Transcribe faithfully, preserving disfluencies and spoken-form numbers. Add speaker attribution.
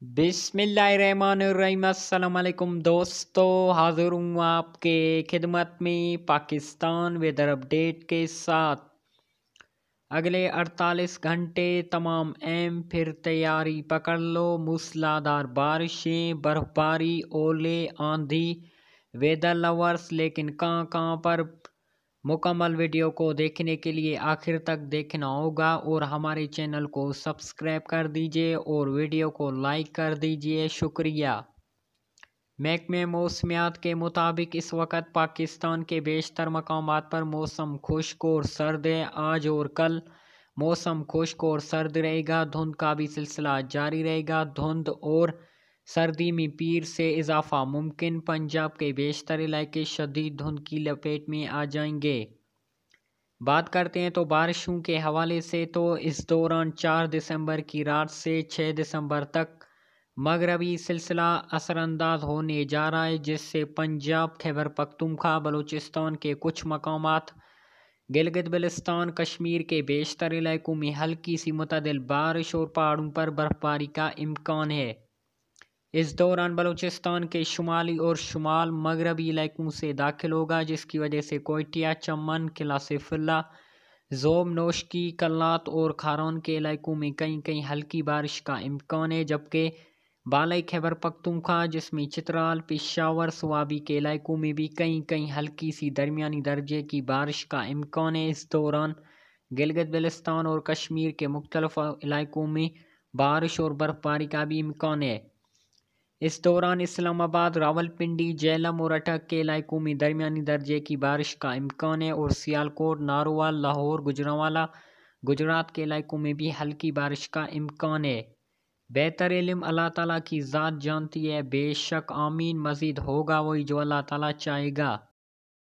Speaker 1: بسم اللہ الرحمن الرحیم۔ السلام علیکم دوستو، حاضر ہوں آپ کے خدمت میں پاکستان ویدر اپڈیٹ کے ساتھ۔ اگلے اڑتالیس گھنٹے تمام اہم پھر تیاری پکڑلو، موسلادار بارشیں، برفباری، اولے، آندہی، ویدر لورز لیکن کہاں کہاں پر مکمل ویڈیو کو دیکھنے کے لیے آخر تک دیکھنا ہوگا، اور ہمارے چینل کو سبسکرائب کر دیجئے اور ویڈیو کو لائک کر دیجئے، شکریہ۔ محکمہ موسمیات کے مطابق اس وقت پاکستان کے بیشتر مقامات پر موسم خشک اور سرد ہے۔ آج اور کل موسم خشک اور سرد رہے گا، دھند کا بھی سلسلہ جاری رہے گا۔ دھند اور سردی میں پیر سے اضافہ ممکن، پنجاب کے بیشتر علاقے شدید دھند کی لپیٹ میں آ جائیں گے۔ بات کرتے ہیں تو بارشوں کے حوالے سے، تو اس دوران چار دسمبر کی رات سے چھ دسمبر تک مغربی سلسلہ اثر انداز ہونے جا رہا ہے، جس سے پنجاب، خیبر پختونخوا، بلوچستان کے کچھ مقامات، گلگت بلتستان، کشمیر کے بیشتر علاقوں میں ہلکی سی معتدل بارش اور پہاڑوں پر برفباری کا امکان ہے۔ اس دوران بلوچستان کے شمالی اور شمال مغربی علاقوں سے داخل ہوگا، جس کی وجہ سے کوئٹہ، چمن، قلعہ سیف اللہ، زوم، نوشکی، کلات اور کھاران کے علاقوں میں کہیں کہیں ہلکی بارش کا امکان ہے، جبکہ بالائی خیبر پختونخوا، جس میں چترال، پشاور، صوابی کے علاقوں میں بھی کہیں کہیں ہلکی سی درمیانی درجے کی بارش کا امکان ہے۔ اس دوران گلگت بلتستان اور کشمیر کے مختلف علاقوں میں بارش اور برفباری کا بھی امکان ہے۔ اس دوران اسلام آباد، راولپنڈی، جہلم اور اٹک کے علاقوں میں درمیانی درجے کی بارش کا امکان ہے، اور سیالکوٹ، ناروال، لاہور، گوجرانوالا، گجرات کے علاقوں میں بھی ہلکی بارش کا امکان ہے۔ بہتر علم اللہ تعالیٰ کی ذات جانتی ہے، بے شک، آمین۔ مزید ہوگا وہی جو اللہ تعالیٰ چاہے گا۔